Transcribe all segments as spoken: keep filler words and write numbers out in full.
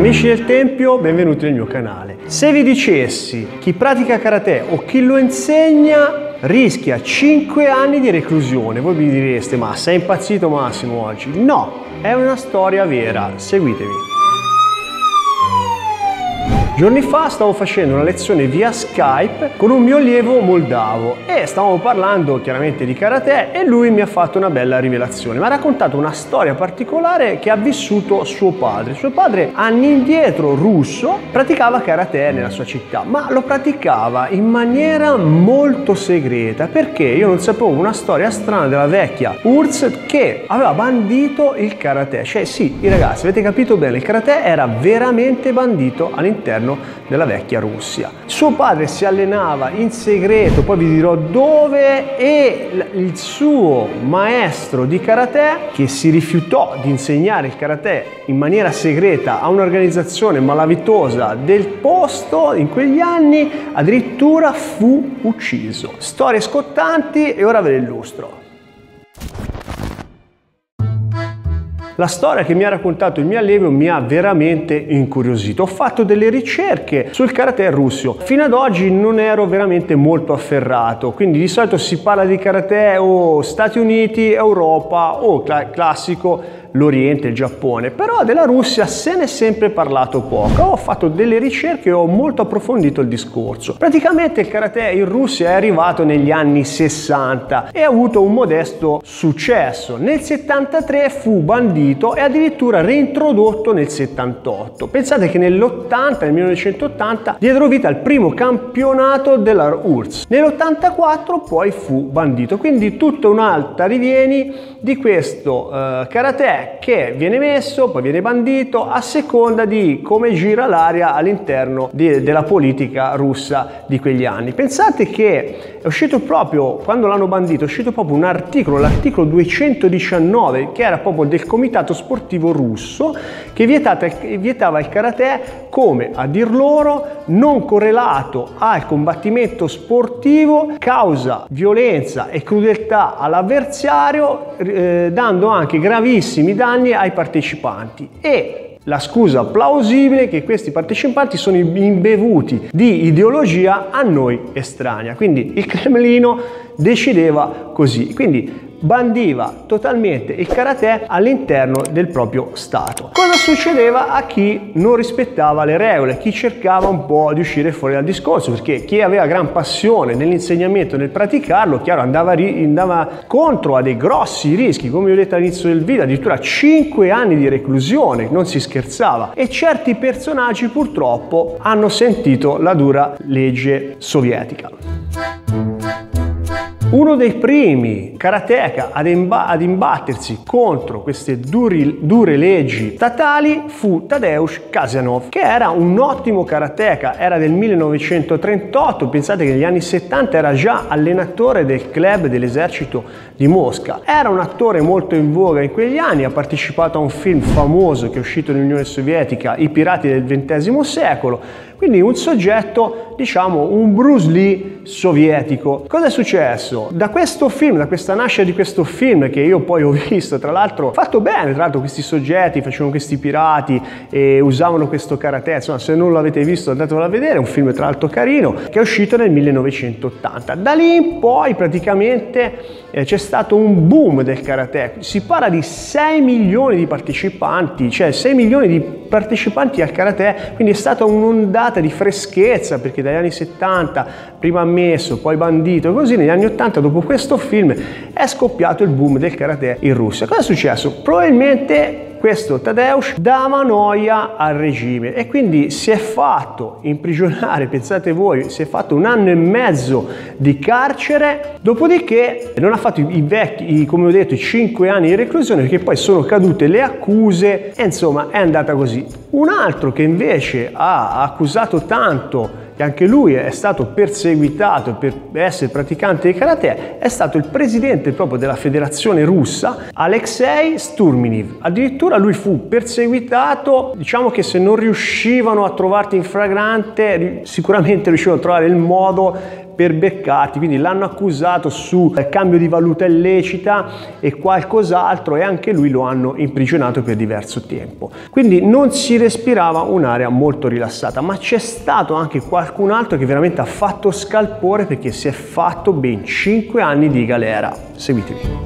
Amici del Tempio, benvenuti nel mio canale. Se vi dicessi chi pratica karate o chi lo insegna rischia cinque anni di reclusione, voi mi direste: ma sei impazzito Massimo oggi? No, è una storia vera, seguitemi. Giorni fa stavo facendo una lezione via Skype con un mio allievo moldavo e stavamo parlando chiaramente di karate e lui mi ha fatto una bella rivelazione. Mi ha raccontato una storia particolare che ha vissuto suo padre. Suo padre, anni indietro, russo, praticava karate nella sua città, ma lo praticava in maniera molto segreta perché io non sapevo una storia strana della vecchia U R S S che aveva bandito il karate. Cioè sì, i ragazzi, avete capito bene, il karate era veramente bandito all'interno della vecchia Russia. Suo padre si allenava in segreto, poi vi dirò dove, e il suo maestro di karate, che si rifiutò di insegnare il karate in maniera segreta a un'organizzazione malavitosa del posto in quegli anni, addirittura fu ucciso. Storie scottanti e ora ve le illustro. La storia che mi ha raccontato il mio allievo mi ha veramente incuriosito. Ho fatto delle ricerche sul karate russo. Fino ad oggi non ero veramente molto afferrato, quindi di solito si parla di karate o Stati Uniti, Europa o classico l'Oriente, il Giappone, però della Russia se ne è sempre parlato poco. Ho fatto delle ricerche e ho molto approfondito il discorso. Praticamente il karate in Russia è arrivato negli anni sessanta e ha avuto un modesto successo. Nel settantatré fu bandito e addirittura reintrodotto nel settantotto. Pensate che nell'ottanta, nel millenovecentottanta, diedero vita al primo campionato della U R S S. Nell'ottantaquattro poi fu bandito, quindi tutta un'altra rivieni di questo uh, karate che viene messo, poi viene bandito a seconda di come gira l'aria all'interno della politica russa di quegli anni. Pensate che è uscito proprio, quando l'hanno bandito, è uscito proprio un articolo, l'articolo duecentodiciannove, che era proprio del Comitato Sportivo Russo, che vietata, vietava il karate come, a dir loro, non correlato al combattimento sportivo, causa violenza e crudeltà all'avversario, eh, dando anche gravissimi danni ai partecipanti, e la scusa plausibile che questi partecipanti sono imbevuti di ideologia a noi estranea. Quindi il Cremlino decideva così, quindi bandiva totalmente il karate all'interno del proprio Stato. Cosa succedeva a chi non rispettava le regole, chi cercava un po' di uscire fuori dal discorso? Perché chi aveva gran passione nell'insegnamento e nel praticarlo, chiaro, andava, andava contro a dei grossi rischi, come vi ho detto all'inizio del video, addirittura cinque anni di reclusione, non si scherzava. E certi personaggi purtroppo hanno sentito la dura legge sovietica. Uno dei primi karateka ad, ad imbattersi contro queste duri, dure leggi statali fu Tadeusz Kasianov, che era un ottimo karateka, era del millenovecentotrentotto, pensate che negli anni settanta era già allenatore del club dell'esercito di Mosca. Era un attore molto in voga in quegli anni, ha partecipato a un film famoso che è uscito nell'Unione Sovietica, I pirati del ventesimo secolo, quindi un soggetto, diciamo, un Bruce Lee sovietico. Cosa è successo? Da questo film, da questa nascita di questo film, che io poi ho visto, tra l'altro fatto bene, tra l'altro questi soggetti facevano questi pirati e usavano questo karate, insomma, se non l'avete visto andatevelo a vedere, è un film tra l'altro carino, che è uscito nel millenovecentottanta. Da lì in poi praticamente eh, c'è stato un boom del karate, si parla di sei milioni di partecipanti, cioè sei milioni di partecipanti al karate, quindi è stata un'ondata di freschezza, perché dagli anni settanta, prima ammesso, poi bandito, così negli anni ottanta, dopo questo film, è scoppiato il boom del karate in Russia. Cosa è successo? Probabilmente questo Tadeusz dava noia al regime e quindi si è fatto imprigionare, pensate voi, si è fatto un anno e mezzo di carcere, dopodiché non ha fatto i vecchi, come ho detto, i cinque anni di reclusione, perché poi sono cadute le accuse e insomma è andata così. Un altro che invece ha accusato tanto, che anche lui è stato perseguitato per essere praticante di karate, è stato il presidente proprio della federazione russa, Alexei Sturminev. Addirittura lui fu perseguitato, diciamo che se non riuscivano a trovarti in flagrante, sicuramente riuscivano a trovare il modo per beccarti, quindi l'hanno accusato su cambio di valuta illecita e qualcos'altro e anche lui lo hanno imprigionato per diverso tempo. Quindi non si respirava un'area molto rilassata, ma c'è stato anche qualcun altro che veramente ha fatto scalpore perché si è fatto ben cinque anni di galera. Seguitemi.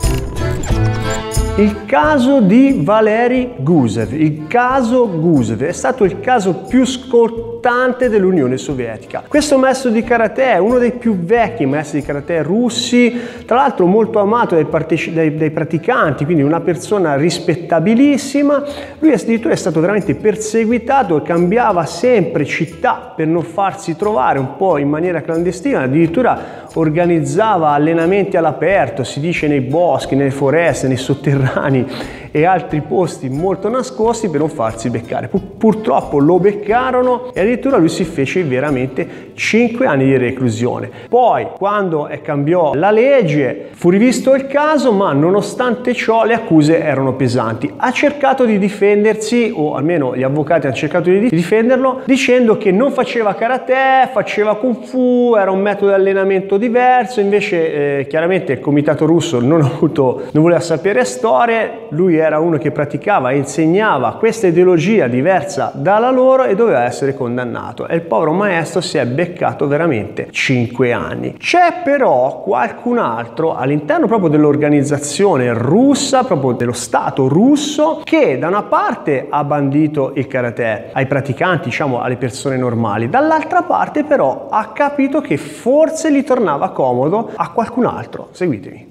Il caso di Valeri Gusev. Il caso Gusev è stato il caso più scottante dell'Unione Sovietica. Questo maestro di karate è uno dei più vecchi maestri di karate russi, tra l'altro molto amato dai, dai, dai praticanti, quindi una persona rispettabilissima. Lui addirittura è stato veramente perseguitato e cambiava sempre città per non farsi trovare, un po' in maniera clandestina, addirittura organizzava allenamenti all'aperto, si dice nei boschi, nelle foreste, nei sotterranei e altri posti molto nascosti per non farsi beccare. Purtroppo lo beccarono e addirittura lui si fece veramente cinque anni di reclusione. Poi, quando cambiò la legge, fu rivisto il caso, ma nonostante ciò le accuse erano pesanti. Ha cercato di difendersi, o almeno gli avvocati hanno cercato di difenderlo, dicendo che non faceva karate, faceva kung fu, era un metodo di allenamento diverso. Invece eh, chiaramente il comitato russo non, ha avuto, non voleva sapere storie, lui era uno che praticava e insegnava questa ideologia diversa dalla loro e doveva essere condannato, e il povero maestro si è beccato veramente cinque anni. C'è però qualcun altro all'interno proprio dell'organizzazione russa, proprio dello Stato russo, che da una parte ha bandito il karate ai praticanti, diciamo alle persone normali, dall'altra parte però ha capito che forse gli tornava comodo a qualcun altro. Seguitemi.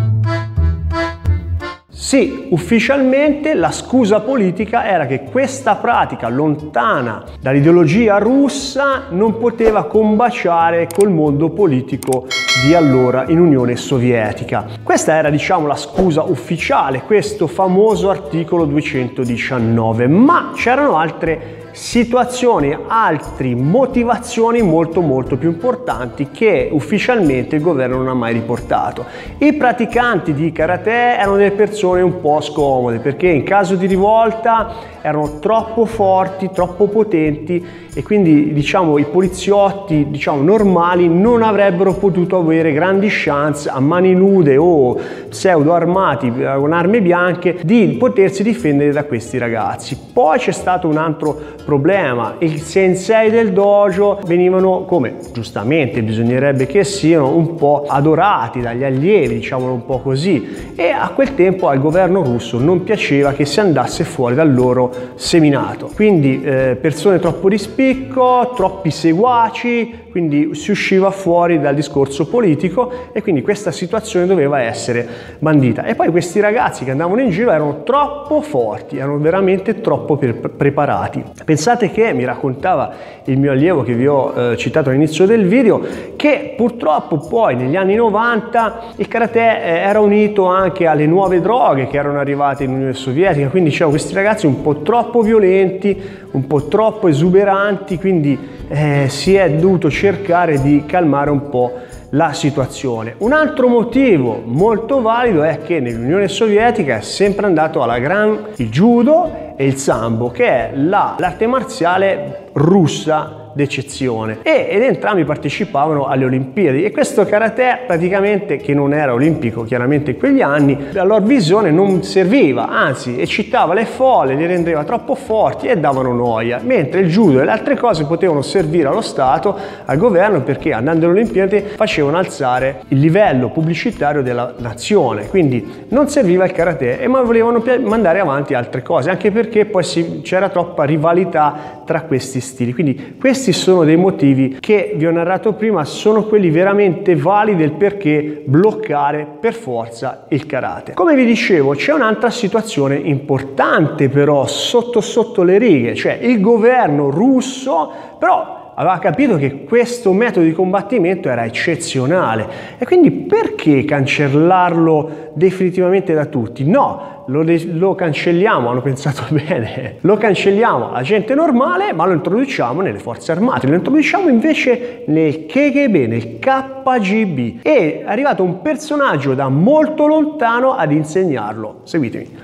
Sì, ufficialmente la scusa politica era che questa pratica lontana dall'ideologia russa non poteva combaciare col mondo politico di allora in Unione Sovietica. Questa era, diciamo, la scusa ufficiale, questo famoso articolo duecentodiciannove, ma c'erano altre situazioni, altre motivazioni molto molto più importanti che ufficialmente il governo non ha mai riportato. I praticanti di karate erano delle persone un po' scomode perché in caso di rivolta erano troppo forti, troppo potenti e quindi, diciamo, i poliziotti, diciamo, normali non avrebbero potuto avere grandi chance a mani nude o pseudo armati con armi bianche di potersi difendere da questi ragazzi. Poi c'è stato un altro problema: il sensei del dojo venivano, come giustamente bisognerebbe che siano, un po' adorati dagli allievi, diciamolo un po' così, e a quel tempo al governo russo non piaceva che si andasse fuori dal loro seminato, quindi eh, persone troppo di spicco, troppi seguaci, quindi si usciva fuori dal discorso politico e quindi questa situazione doveva essere bandita. E poi questi ragazzi che andavano in giro erano troppo forti, erano veramente troppo pre preparati. Pensate che mi raccontava il mio allievo che vi ho eh, citato all'inizio del video, che purtroppo poi negli anni novanta il karate eh, era unito anche alle nuove droghe che erano arrivate in Unione Sovietica, quindi c'erano questi ragazzi un po' troppo violenti, un po' troppo esuberanti, quindi eh, si è dovuto cercare di calmare un po' la situazione. Un altro motivo molto valido è che nell'Unione Sovietica è sempre andato alla gran il judo e il sambo, che è l'arte marziale russa d'eccezione, e, ed entrambi partecipavano alle Olimpiadi, e questo karate praticamente, che non era olimpico chiaramente in quegli anni, la loro visione non serviva, anzi eccitava le folle, li rendeva troppo forti e davano noia, mentre il judo e le altre cose potevano servire allo Stato, al governo, perché andando alle Olimpiadi facevano alzare il livello pubblicitario della nazione, quindi non serviva il karate, ma volevano mandare avanti altre cose, anche perché poi c'era troppa rivalità tra questi stili. Quindi questi sono dei motivi che vi ho narrato prima, sono quelli veramente validi del perché bloccare per forza il karate. Come vi dicevo, c'è un'altra situazione importante però sotto sotto le righe, cioè il governo russo però aveva capito che questo metodo di combattimento era eccezionale, e quindi perché cancellarlo definitivamente da tutti? No, lo, lo cancelliamo, hanno pensato bene, lo cancelliamo alla gente normale, ma lo introduciamo nelle forze armate, lo introduciamo invece nel K G B, nel K G B, e è arrivato un personaggio da molto lontano ad insegnarlo. Seguitemi.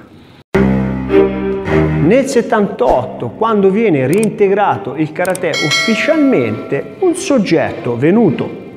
Nel settantotto, quando viene reintegrato il karate ufficialmente, un soggetto venuto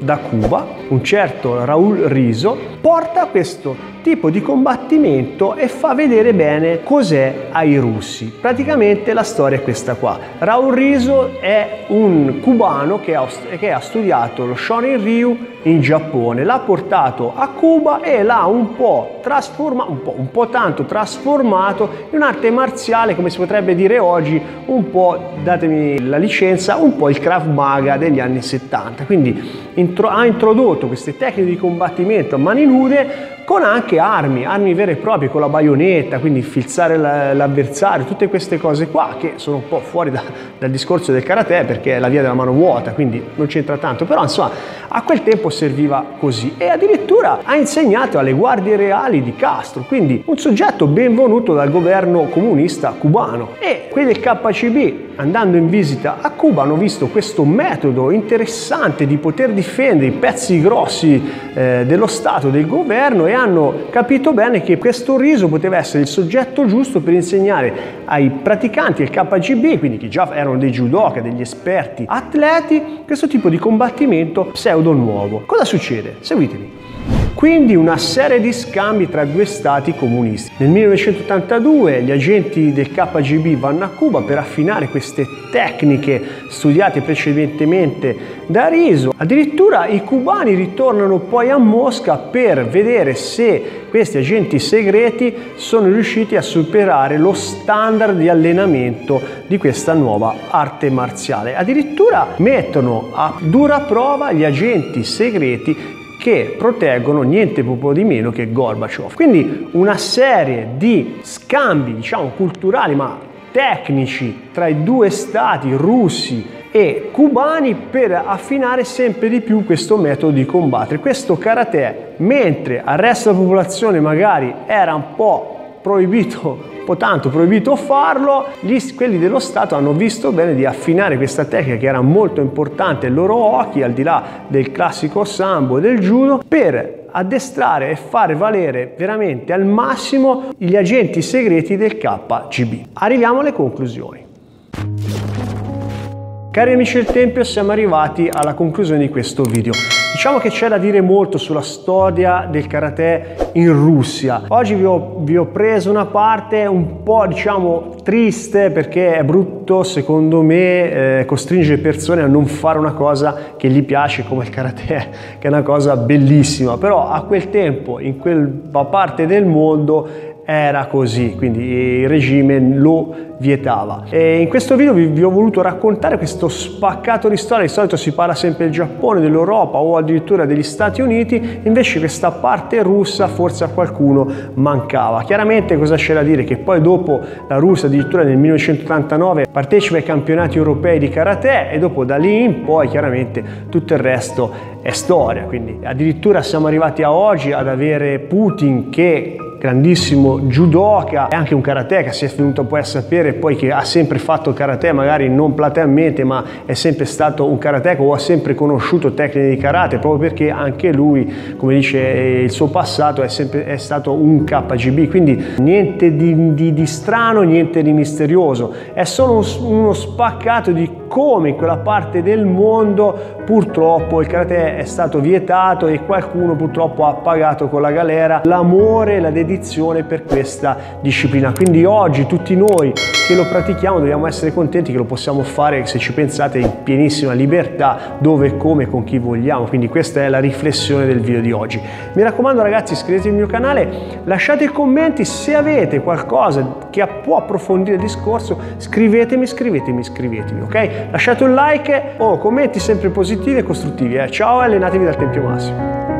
da Cuba, un certo Raúl Rizo, porta questo tipo di combattimento e fa vedere bene cos'è ai russi. Praticamente la storia è questa qua. Raúl Rizo è un cubano che ha, che ha studiato lo Shorin Ryu in Giappone, l'ha portato a Cuba e l'ha un po' trasformato, un po', un po' tanto trasformato in un'arte marziale, come si potrebbe dire oggi, un po', datemi la licenza, un po' il Krav Maga degli anni settanta. Quindi intro, ha introdotto queste tecniche di combattimento a mani nude con anche armi, armi vere e proprie, con la baionetta, quindi infilzare l'avversario, tutte queste cose qua che sono un po' fuori da, dal discorso del karate, perché è la via della mano vuota, quindi non c'entra tanto, però insomma a quel tempo serviva così, e addirittura ha insegnato alle guardie reali di Castro, quindi un soggetto ben voluto dal governo comunista cubano. E quelli del K C B, andando in visita a Cuba, hanno visto questo metodo interessante di poter difendere i pezzi grossi eh, dello Stato, del governo, e hanno capito bene che questo Rizo poteva essere il soggetto giusto per insegnare ai praticanti del K G B, quindi che già erano dei judoka, degli esperti atleti, questo tipo di combattimento pseudo nuovo. Cosa succede? Seguitemi. Quindi una serie di scambi tra due stati comunisti. Nel millenovecentottantadue gli agenti del K G B vanno a Cuba per affinare queste tecniche studiate precedentemente da Rizo. Addirittura i cubani ritornano poi a Mosca per vedere se questi agenti segreti sono riusciti a superare lo standard di allenamento di questa nuova arte marziale. Addirittura mettono a dura prova gli agenti segreti che proteggono niente poco di meno che Gorbaciov. Quindi una serie di scambi, diciamo, culturali ma tecnici tra i due stati, russi e cubani, per affinare sempre di più questo metodo di combattere, questo karate, mentre al resto della popolazione magari era un po' proibito, un po' tanto proibito farlo, gli, quelli dello Stato hanno visto bene di affinare questa tecnica che era molto importante ai loro occhi, al di là del classico sambo e del judo, per addestrare e fare valere veramente al massimo gli agenti segreti del K G B. Arriviamo alle conclusioni. Cari amici del Tempio, siamo arrivati alla conclusione di questo video. Diciamo che c'è da dire molto sulla storia del karate in Russia. Oggi vi ho, vi ho preso una parte un po', diciamo, triste, perché è brutto, secondo me, eh, costringere persone a non fare una cosa che gli piace come il karate, che è una cosa bellissima. Però a quel tempo, in quella parte del mondo, era così, quindi il regime lo vietava. E in questo video vi, vi ho voluto raccontare questo spaccato di storia. Di solito si parla sempre del Giappone, dell'Europa o addirittura degli Stati Uniti, invece questa parte russa forse a qualcuno mancava. Chiaramente cosa c'è da dire? Che poi dopo la Russia addirittura nel millenovecentottantanove partecipa ai campionati europei di karate, e dopo da lì in poi chiaramente tutto il resto è storia. Quindi addirittura siamo arrivati a oggi ad avere Putin, che grandissimo judoka, è anche un karateka, si è venuto poi a sapere poi che ha sempre fatto karate, magari non platealmente, ma è sempre stato un karateka o ha sempre conosciuto tecniche di karate, proprio perché anche lui, come dice il suo passato, è sempre è stato un K G B. Quindi niente di, di, di strano, niente di misterioso, è solo uno spaccato di come in quella parte del mondo purtroppo il karate è stato vietato e qualcuno purtroppo ha pagato con la galera l'amore e la dedizione per questa disciplina. Quindi oggi tutti noi che lo pratichiamo dobbiamo essere contenti che lo possiamo fare, se ci pensate, in pienissima libertà, dove, come, con chi vogliamo. Quindi questa è la riflessione del video di oggi. Mi raccomando ragazzi, iscrivetevi al mio canale, lasciate i commenti, se avete qualcosa che può approfondire il discorso, scrivetemi, scrivetemi, scrivetemi, ok? Lasciate un like o commenti sempre positivi e costruttivi. Eh? Ciao e allenatevi dal Tempio Massimo.